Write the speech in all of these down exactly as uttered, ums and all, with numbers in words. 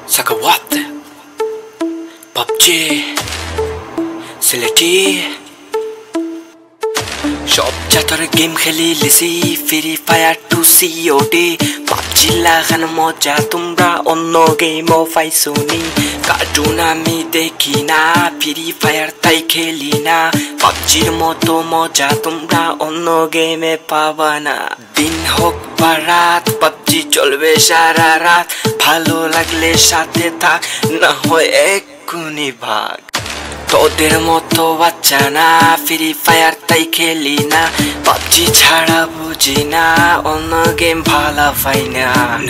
Sakawat P U B G Sileti সব জাতর game খেলি লিসি Free Fire to COD PUBG লাগানো মজা তোমরা অন্য গেমও পাইছোনি কার্টুন আমি দেখি না ফ্রি ফায়ার তাই খেলি না পাবজির মতো মজা তোমরা অন্য গেমে পাবা না দিন হোক বা রাত পাবজি চলবে সারা রাত ভালো লাগলে সাথে থাক না হয় এক্ষুনি ভাগ তোদের মতো বাচ্চা না ফ্রি ফায়ার তাই খেলি না পাবজি ছাড়া বুঝি না অন্য গেম ভালো পাই না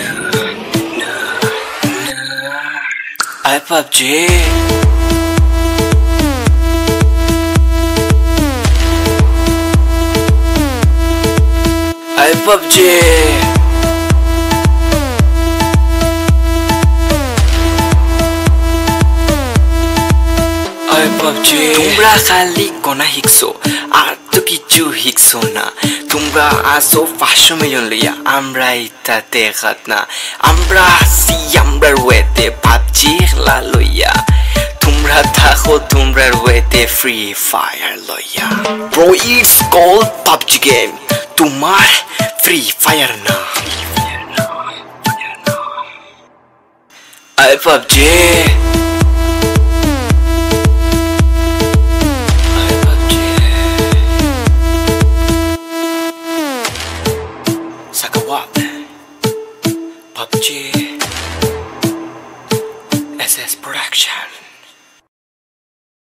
আই পাবজি আই পাবজি তোমরা খালি কোনা শিখছো আর তো কিছু শিখছো না তোমরা আসো পাঁচশো মিলিয়ন লইয়া আমরা এটা দেখাত না আমরা আসি আমরার ওয়েতে পাবজি খেলা লইয়া তোমরা থাকো তোমরার ওয়েতে ফ্রি ফায়ার লইয়া bro it's called PUBG game তোমার ফ্রি ফায়ার না আই পাবজি